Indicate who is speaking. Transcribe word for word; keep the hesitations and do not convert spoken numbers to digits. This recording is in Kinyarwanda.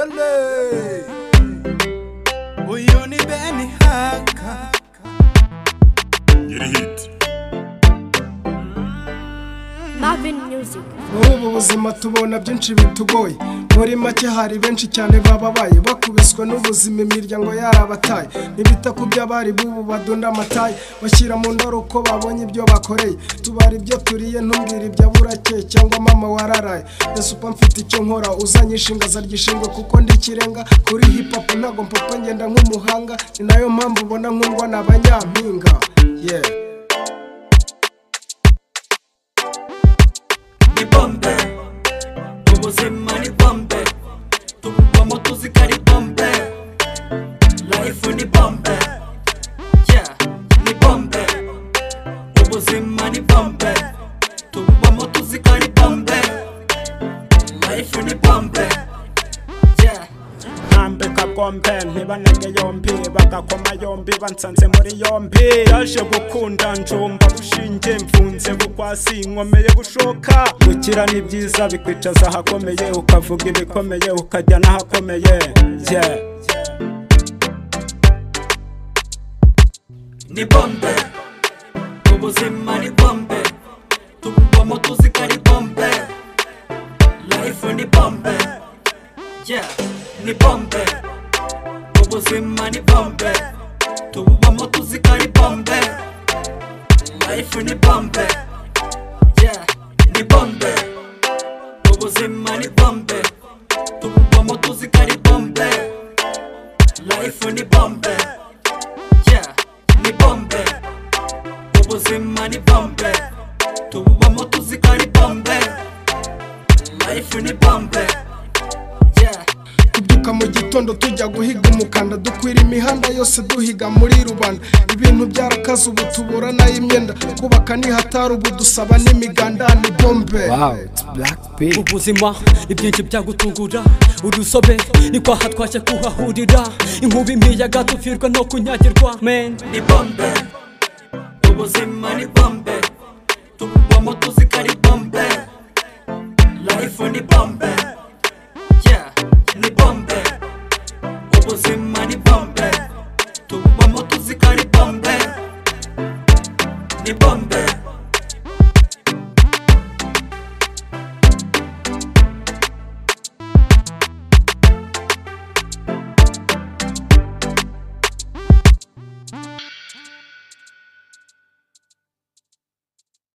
Speaker 1: Yale uyu ni Beni Haka
Speaker 2: Hit
Speaker 3: Marvin Music.
Speaker 4: Ubu buzima tubona byinshi bitugoye muri make hari benshi cyane bababaye bakubiswe n'ubuzima imiryango yarabataye nibita ku by'abari bubu badunda amataye bashyira mu ndoro uko babonye ibyo bakoreye tubari ibyo turiye ntumbwira ibyo burake cyangwa mama wararaye ese upa mfite icyo nkora uzanyishinga zaryishingwe kuko ndi kirenga kuri hip hop ntago mpapa ngenda nk'umuhanga ni nayo mpamvu ubona nkundwa n'abanyampinga yeah.
Speaker 5: Ni bombe, ubuzima ni bombe, tubamo tuzika ni bombe, life ni bombe, yeah, ni bombe, ubuzima ni bombe, tubamo tuzika ni bombe, life ni bombe, yeah.
Speaker 6: Nambe kabombe ntibanege yombi bagakoma yombi bansanze muri yombi yaje gukunda njomba bushinge mfunze bukwasi nkomeye bushoka gukira ni byiza bikwicaza hakomeye ukavuga ibikomeye ukajya nahakomeye yeah.
Speaker 5: Ni bombe, ubuzima ni bombe, tubamo tuzika ni bombe, life ni bombe, yeah. Ni bombe, ubuzima ni bombe, tubamo tuzika ni bombe, life ni bombe, yeah. Ni bombe, ubuzima ni bombe, tubamo tuzika ni bombe, life ni bombe, yeah. Ni bombe, ubuzima ni bombe, tubamo tuzika ni bombe, life ni bombe, yeah.
Speaker 4: Kubyuka mu gitondo tujya guhiga umukanda dukwira imihanda yose duhiga muri rubanda ibintu byarakaza ubu tubura nayo imyenda kubaka ni hatari ubu dusaba n'imiganda ni bombe.
Speaker 1: Wow, it's Black Pig.
Speaker 7: Ubuzima ni byinshi byagutungura urusobe ni kwa hatwashye kuhahurira inkuba imiyaga tufirwa no kunyagirwa man.
Speaker 5: Ni bombe, ubuzima ni bombe, tubamo tuzika ni bombe, life ni bombe, yeah. Ni bombe, ubuzima ni bombe, tubamo tuzika ni bombe, ni bombe.